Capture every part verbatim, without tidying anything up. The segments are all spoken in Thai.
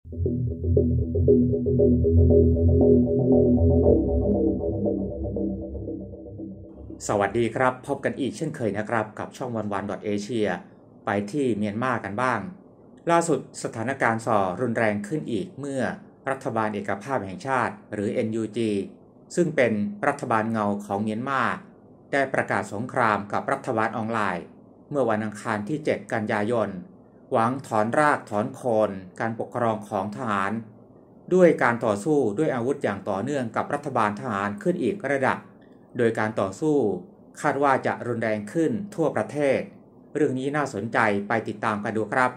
สวัสดีครับพบกันอีกเช่นเคยนะครับกับช่องวันวันดอทเอเชียไปที่เมียนมากันบ้างล่าสุดสถานการณ์ส่อรุนแรงขึ้นอีกเมื่อรัฐบาลเอกภาพแห่งชาติหรือ เอ็น ยู จี ซึ่งเป็นรัฐบาลเงาของเมียนมาได้ประกาศสงครามกับรัฐบาลออนไลน์เมื่อวันอังคารที่เจ็ดกันยายนหวังถอนรากถอนโคนการปกครองของทหารด้วยการต่อสู้ด้วยอาวุธอย่างต่อเนื่องกับรัฐบาลทหารขึ้นอีกระดับโดยการต่อสู้คาดว่าจะรุนแรงขึ้นทั่วประเทศเรื่องนี้น่าสนใจไปติดตามกันดูครับ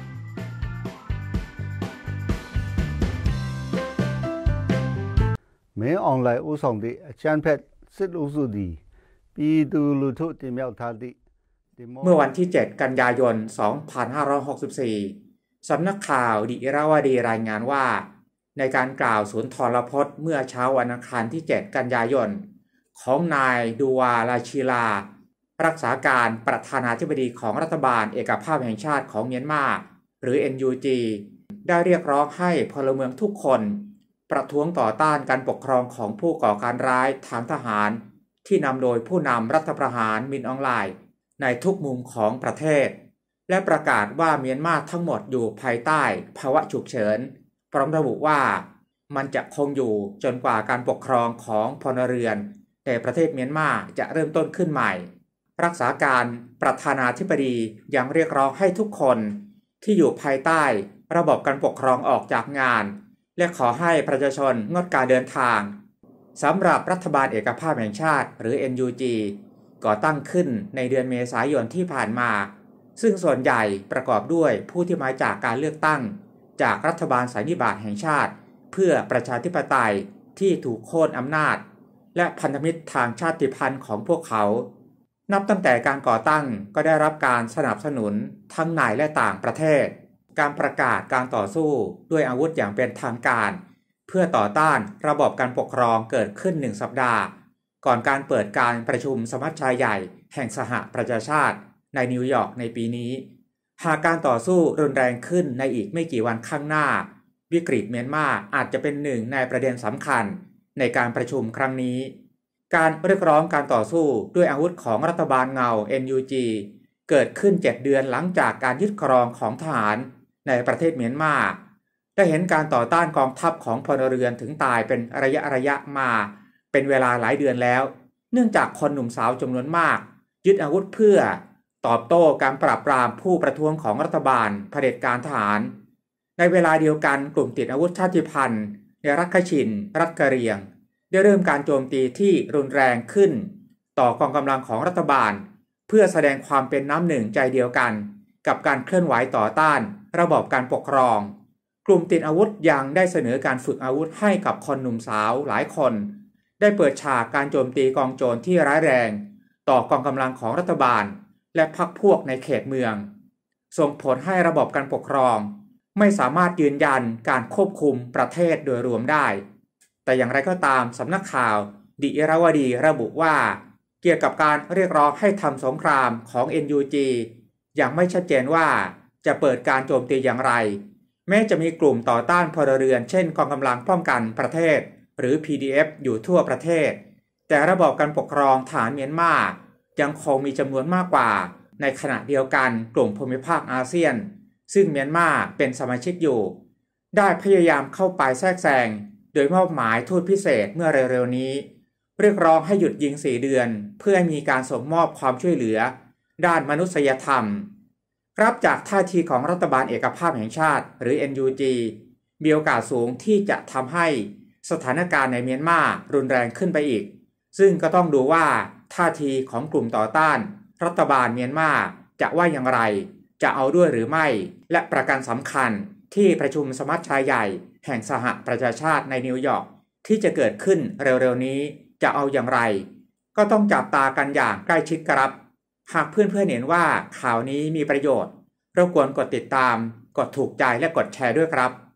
မင်းအွန်လိုင်းဥဆောင်တဲ့အချမ်းဖက်စစ်အုပ်စုသည်ပြည်သူလူထုတင်မြှောက်ထားသည့်เมื่อวันที่เจ็ดกันยายนสองพันห้าร้อยหกสิบสี่สำนักข่าวดิอิราวดีรายงานว่าในการกล่าวสุนทรพจน์เมื่อเช้าวันอังคารที่เจ็ดกันยายนของนายดูวาลาชิลารักษาการประธานาธิบดีของรัฐบาลเอกภาพแห่งชาติของเมียนมาหรือ เอ็น ยู จี ได้เรียกร้องให้พลเมืองทุกคนประท้วงต่อต้านการปกครองของผู้ก่อการร้ายทางทหารที่นำโดยผู้นำรัฐประหารมินอองไลน์ในทุกมุมของประเทศและประกาศว่าเมียนมาทั้งหมดอยู่ภายใต้ภาวะฉุกเฉินพร้อมระบุว่ามันจะคงอยู่จนกว่าการปกครองของพลเรือนในประเทศเมียนมาจะเริ่มต้นขึ้นใหม่รักษาการประธานาธิบดียังเรียกร้องให้ทุกคนที่อยู่ภายใต้ระบบการปกครองออกจากงานและขอให้ประชาชนงดการเดินทางสำหรับรัฐบาลเอกภาพแห่งชาติหรือ เอ็น ยู จี ก่อตั้งขึ้นในเดือนเมษายนที่ผ่านมาซึ่งส่วนใหญ่ประกอบด้วยผู้ที่มาจากการเลือกตั้งจากรัฐบาลสันนิบาตแห่งชาติเพื่อประชาธิปไตยที่ถูกโค่นอำนาจและพันธมิตรทางชาติพันธุ์ของพวกเขานับตั้งแต่การก่อตั้งก็ได้รับการสนับสนุนทั้งในและต่างประเทศการประกาศการต่อสู้ด้วยอาวุธอย่างเป็นทางการเพื่อต่อต้านระบบการปกครองเกิดขึ้นหนึ่งสัปดาห์ก่อนการเปิดการประชุมสมัชชาใหญ่แห่งสหประชาชาติในนิวยอร์กในปีนี้หากการต่อสู้รุนแรงขึ้นในอีกไม่กี่วันข้างหน้าวิกฤตเมียนมาอาจจะเป็นหนึ่งในประเด็นสำคัญในการประชุมครั้งนี้การเรียกร้องการต่อสู้ด้วยอาวุธของรัฐบาลเงา เอ็น ยู จี เกิดขึ้นเจ็ดเดือนหลังจากการยึดครองของทหารในประเทศเมียนมาได้เห็นการต่อต้านกองทัพของพลเรือนถึงตายเป็นระยะระยะมาเป็นเวลาหลายเดือนแล้วเนื่องจากคนหนุ่มสาวจำนวนมากยึดอาวุธเพื่อตอบโต้การปราบปรามผู้ประท้วงของรัฐบาลเผด็จการทหารในเวลาเดียวกันกลุ่มติดอาวุธชาติพันธุ์ในรัฐคชินรัฐกะเหรี่ยงได้เริ่มการโจมตีที่รุนแรงขึ้นต่อกองกำลังของรัฐบาลเพื่อแสดงความเป็นน้ำหนึ่งใจเดียวกันกับการเคลื่อนไหวต่อต้านระบอบการปกครองกลุ่มติดอาวุธยังได้เสนอการฝึกอาวุธให้กับคนหนุ่มสาวหลายคนได้เปิดฉากการโจมตีกองโจรที่ร้ายแรงต่อกองกำลังของรัฐบาลและพรรคพวกในเขตเมืองส่งผลให้ระบบการปกครองไม่สามารถยืนยันการควบคุมประเทศโดยรวมได้แต่อย่างไรก็ตามสำนักข่าวดิอิราวดีระบุว่าเกี่ยวกับการเรียกร้องให้ทำสงครามของ เอ็น ยู จี ยังไม่ชัดเจนว่าจะเปิดการโจมตีอย่างไรแม้จะมีกลุ่มต่อต้านพลเรือนเช่นกองกำลังป้องกันประเทศหรือ พี ดี เอฟ อยู่ทั่วประเทศแต่ระบบการปกครองฐานเมียนมายังคงมีจำนวนมากกว่าในขณะเดียวกันกลุ่มภูมิภาคอาเซียนซึ่งเมียนมาเป็นสมาชิกอยู่ได้พยายามเข้าไปแทรกแซงโดยมอบหมายทูตพิเศษเมื่อเร็วๆนี้เรียกร้องให้หยุดยิงสี่เดือนเพื่อให้มีการส่งมอบความช่วยเหลือด้านมนุษยธรรมรับจากท่าทีของรัฐบาลเอกภาพแห่งชาติหรือ เอ็น ยู จี มีโอกาสสูงที่จะทำให้สถานการณ์ในเมียนมารุนแรงขึ้นไปอีกซึ่งก็ต้องดูว่าท่าทีของกลุ่มต่อต้านรัฐบาลเมียนมาจะว่าอย่างไรจะเอาด้วยหรือไม่และประการสำคัญที่ประชุมสมัชชาใหญ่แห่งสหประชาชาติในนิวยอร์กที่จะเกิดขึ้นเร็วๆนี้จะเอาอย่างไรก็ต้องจับตากันอย่างใกล้ชิดครับหากเพื่อนๆเห็นว่าข่าวนี้มีประโยชน์รบกวนกดติดตามกดถูกใจและกดแชร์ด้วยครับ